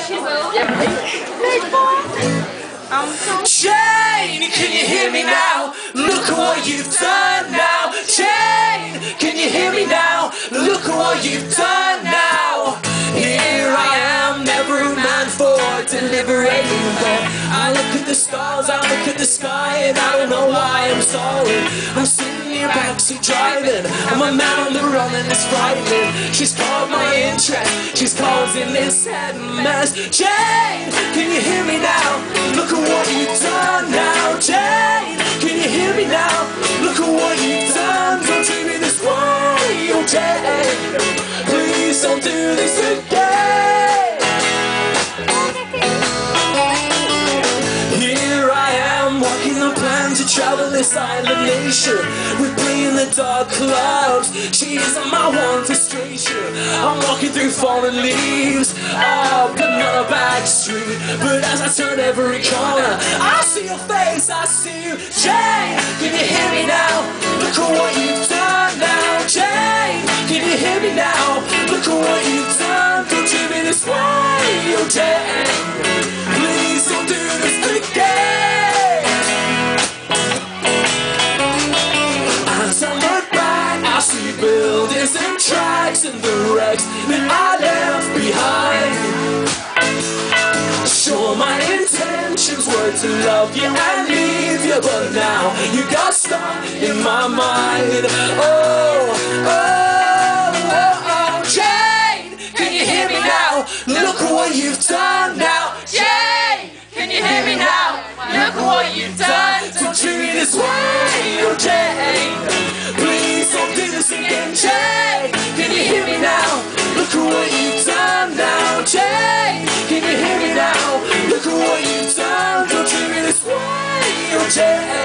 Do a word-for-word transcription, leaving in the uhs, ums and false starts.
Jane, can you hear me now? Look at what you've done now. Jane, can you hear me now? Look at what you've done now. Here I am, never a man for deliberating, but I look at the stars, I look at the sky, and I don't know why I'm sorry. I'm sitting here backseat driving, I'm a man on the run and it's frightening. She's caught my interest, she's causing this head mess. Jane, can you hear me now? Look at what you've done now. Jane, can you hear me now? Look at what you've done. Don't treat me this way, oh Jane. Please don't do this again. Here I am, walking the plan to travel this island nation. With me in the dark clouds, she isn't my one frustration. I'm walking through fallen leaves, up another back street. But as I turn every corner, I see your face, I see you. Jane, can you hear me now? Look at what you've done now. Jane, can you hear me now? Look at what you've done. Don't treat me this way, oh Jane. Please don't do this again. As I look back, I see buildings and tracks and the wrecks that I left behind. Sure, my intentions were to love you and leave you, but now you got stuck in my mind. Oh, oh, oh, oh, Jane, can you hear me now? Look at what you've done now. Jane, can you hear me now? Look at what you've done. Don't treat me this way, oh Jane. Please don't do this again, Jane. Can you hear me now? Look at what you've done now, Jane. Can you hear me now? Look at what you've done. Don't treat me this way, oh Jane.